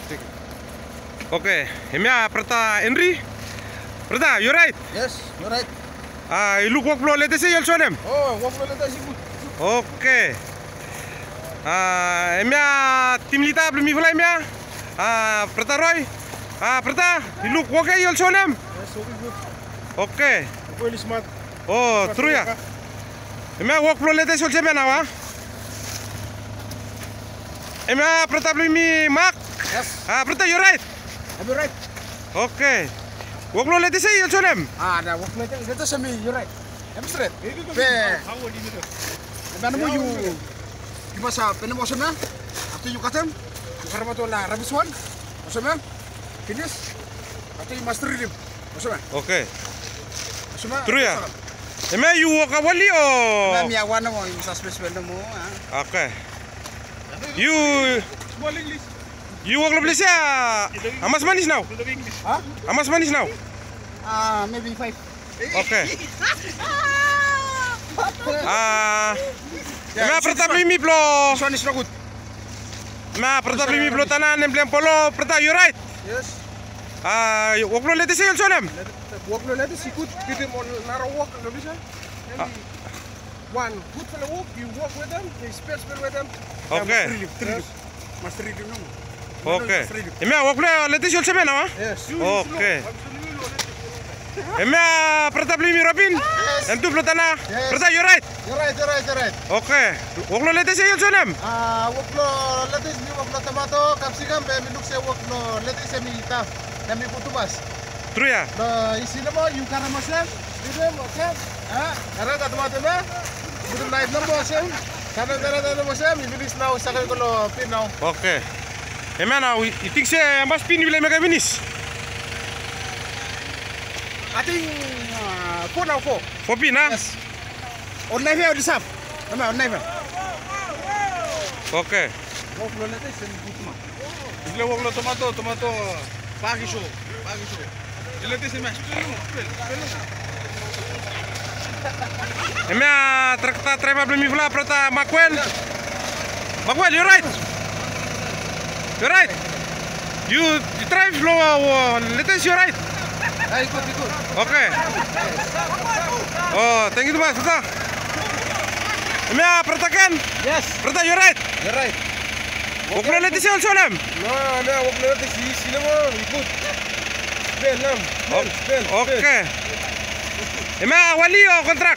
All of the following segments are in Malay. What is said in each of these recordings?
take it. Okay. Hemia Prata Henry. Prata, you're right. Yes, you're right. You look work flow. Let us see your sonem. Oh, walk flow let us see good. Okay. Hemia Team Lita belum mulai hemia. Prata Roy. Prata, you look okay your sonem. Yes, okay good. Okay. Really smart. Oh, true ya. Hemia work flow let us see your sonem now. Hemia Prata belum mark. Yes. Prata, you're right. I'm right. Okay. Walk flow let us see your sonem. Nah, walk flow let us see me. You're right. I'm straight. Man, you pasa penemosan after you cut them, you carve out la rabbit one. Masama, finish. After you master him. Masama. Okay. Masama. True ya. Hemia you walk awali or? Mami awan mo yung sa special mo. Okay. You walk the how much money is now? Huh? How much money is now? Maybe 5. Okay. Hemia Prata belum plo. This one is not good. Hemia Prata belum plo tanan emblem polo. Prata, you right. Yes. Walk flow let us see your sonem. Walk no let us see good. Give them on narrow walk and bisa. One good for the walk. You walk with them. You spell with them. Okay. Master him no. Okay. Hemia walk flow let us see your sonem now. Yes. Okay. Hemia Prata belum Robin. And tu plo tanah. Prata, you right. You're right. Okay. Walk flow let us see your sonem. Walk no let us see walk no tomato capsicum. Maybe look say walk no let us see me taf. Kami kutumas. True ya. Isi nama you karena masam. Ini masam. Karena tak tomato na. Betul naik nama masam. Karena tak masam. Ini bis now sakal kalau pin now. Okay. Hemia now you think say mas pin will make a finish? I think 4 now 4. 4 pin ah? Yes. On knife here, disap. Nama on knife. Okay. Walk no let us see good. Isle walk flow tomato. Pagi show. Let us see mas. Hemia Treva belum pula Prata Makwel. Makwel, you right. You right. You drive slow. Let us see you right. Ikut. Okay. Oh, thank you mas. Prata. Hemia Prata kan? Yes. Prata, you right. You're right. Walk flow let us see your sonem. No, walk no let us see. Sini mo ikut. Spell. Okay. Hemia wali o kontrak?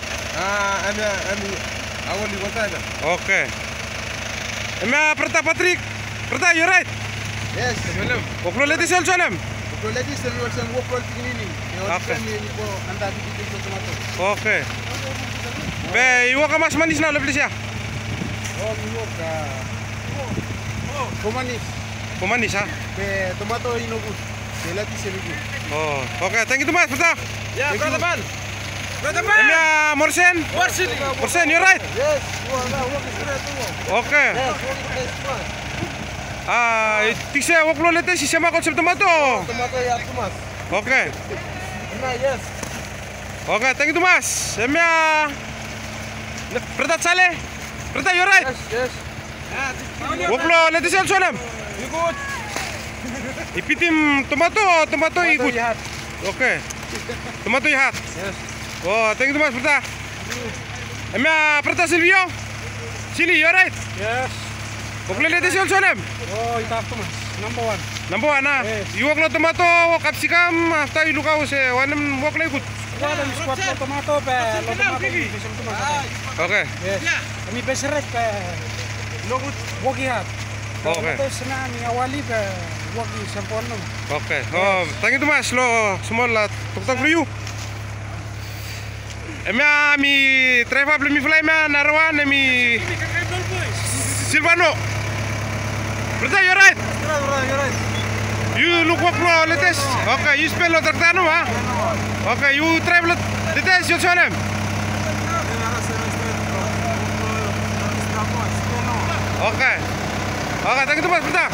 Awali kontak. Okay. Hemia Prata Patrick. Prata, you right. Yes. Walk flow let us see your sonem. Walk let us see walk flow tingini. Okay. Ini po anda bikin tomato. Okay. Be, iwa ka mas manis na lebih siya. Oh, iwak. Kumanis. Pemanis ha? Be tomato ino good. Let us see good. Oh, okay. Thank you mas, Prata. Ya, brother man. Hemia Morsen, you right. Yes. Walk straight. Okay. Yes, walk straight. Tikse walk flow let us see sama konsep tomato. Tomato ya tumas. Okay. Yes. Okay, thank you mas. Hemia Prata Saleh. Prata, you right. Yes. Walk flow let us see sonem. Ikut. Ipitim tomato ikut. Lihat. Okay. Tomato ihat. Yes. Oh, thank you mas, Prata. Hemia Prata Silvio. Sini, you right. Yes. Walk flow let us see sonem. Oh, itu tumas. Number 1 na. Yes. You walk flow tomato, capsicum, after you look out say one walk like good. Ada squad tomato pe, lo tomato bisa tumas. Okay. Yes. Kami beseres pe. Lo wogi hat. Okay. Itu senang ni awali pe wogi sempurna. Okay. Oh, thank you mas. Lo semua lah tukang for you. Hemia mi Treva belum fly ma Narwan mi Silvano. Prata, you right. You're right. You look walk flow let us. Okay, you spell lo traktano ha. Okay, you try let us your sonem. Okay. Okay, thank you mas, Prata.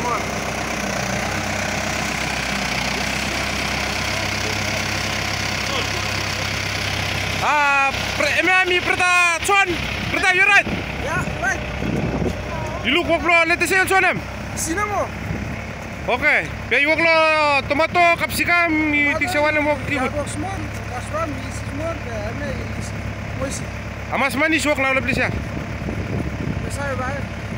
Hemia Prata Chuan. Prata, you right. Yeah, right. You look walk flow let us see your sonem. Sini mo. Okay. Pe iwag lo tomato, capsicum, itiksawan mo kibot. small, kaswan, is small, ano, is moist. Amas manis wak na ulit siya. Masaya ba?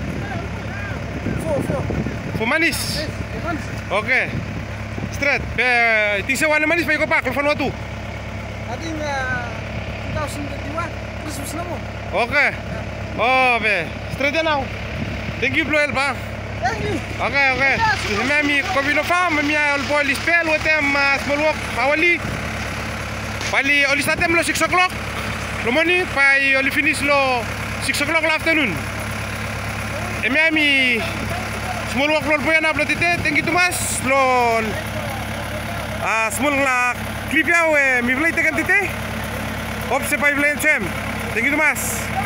For manis. Okay. Straight. Pe itiksawan na manis pa iko pa kulfan watu. Ating 2021, Christmas na mo. Okay. Oh, be. Straight now. Thank you, Bloel, pa. Thank you. Okay. Mami, Covino Farm, mi all boil spell with them small walk, hawali. Pali, only start them lo 6 o'clock. Lo morning, pai only finish lo 6 o'clock afternoon. Mami, small walk lo po yan upload ite. Thank you too much. Lo, small la clip yaw, mi vlay tekan tite. Hope se pai vlay chem. Thank you too much.